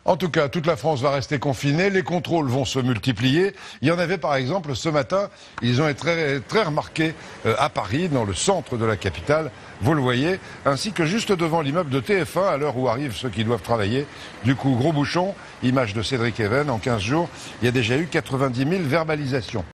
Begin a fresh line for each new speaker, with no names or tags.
En tout cas, toute la France va rester confinée, les contrôles vont se multiplier. Il y en avait par exemple ce matin, ils ont été très, très remarqués à Paris, dans le centre de la capitale, vous le voyez, ainsi que juste devant l'immeuble de TF1, à l'heure où arrivent ceux qui doivent travailler. Du coup, gros bouchon, image de Cédric Even, en 15 jours, il y a déjà eu 90 000 verbalisations.